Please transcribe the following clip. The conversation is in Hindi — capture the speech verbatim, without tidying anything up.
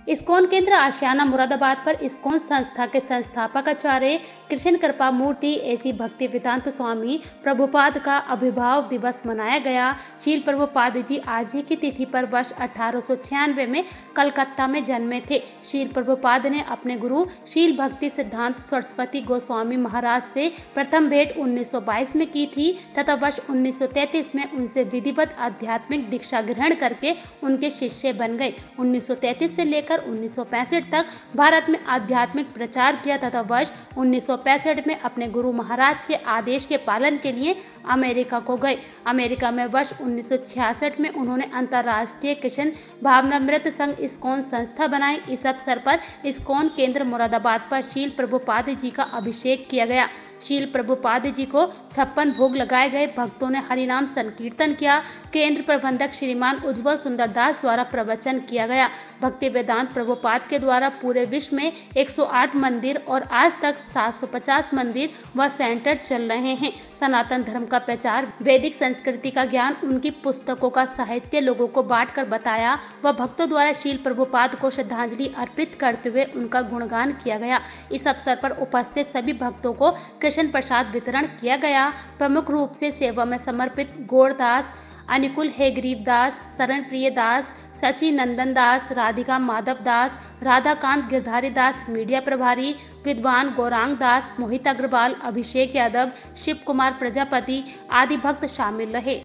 इस्कॉन केंद्र आशियाना मुरादाबाद पर इस्कॉन संस्था के संस्थापक आचार्य कृष्ण कृपा मूर्ति एसी भक्ति वेदांत स्वामी प्रभुपाद का आविर्भाव दिवस मनाया गया। शील प्रभुपाद जी आज ही की तिथि पर वर्ष अठारह सौ छियानवे में कलकत्ता में जन्मे थे। शील प्रभुपाद ने अपने गुरु शील भक्ति सिद्धांत सरस्वती गोस्वामी महाराज से प्रथम भेंट उन्नीस सौ बाईस में की थी तथा वर्ष उन्नीस सौ तैंतीस में उनसे विधिवत आध्यात्मिक दीक्षा ग्रहण करके उनके शिष्य बन गए। उन्नीस सौ तैंतीस से लेकर उन्नीस सौ पैंसठ तक भारत में आध्यात्मिक प्रचार किया तथा वर्ष उन्नीस सौ पैंसठ में अपने गुरु महाराज के आदेश के पालन के लिए अमेरिका को गए। अमेरिका में वर्ष उन्नीस सौ छियासठ में उन्होंने अंतर्राष्ट्रीय कृष्ण भावनामृत संघ इस्कॉन संस्था बनाई। इस अवसर पर इस्कॉन केंद्र मुरादाबाद पर शील प्रभुपाद जी का अभिषेक किया गया। शील प्रभुपाद जी को छप्पन भोग लगाए गए। भक्तों ने हरिनाम संकीर्तन किया। केंद्र प्रबंधक श्रीमान उज्जवल सुंदर दास द्वारा प्रवचन किया गया। भक्ति वेदांत प्रभुपाद के द्वारा पूरे विश्व में एक सौ आठ मंदिर और आज तक सात सौ पचास मंदिर व सेंटर चल रहे हैं। सनातन धर्म का प्रचार, वैदिक संस्कृति का ज्ञान, उनकी पुस्तकों का साहित्य लोगों को बांटकर बताया व भक्तों द्वारा शील प्रभुपाद को श्रद्धांजलि अर्पित करते हुए उनका गुणगान किया गया। इस अवसर पर उपस्थित सभी भक्तों को कृष्ण प्रसाद वितरण किया गया। प्रमुख रूप से सेवा में समर्पित गौरदास, अनुकूल हेगरीब दास, शरण प्रिय दास, सची नंदन दास, राधिका माधव दास, राधाकांत गिरधारी दास, मीडिया प्रभारी विद्वान गौरांग दास, मोहित अग्रवाल, अभिषेक यादव, शिव कुमार प्रजापति आदि भक्त शामिल रहे।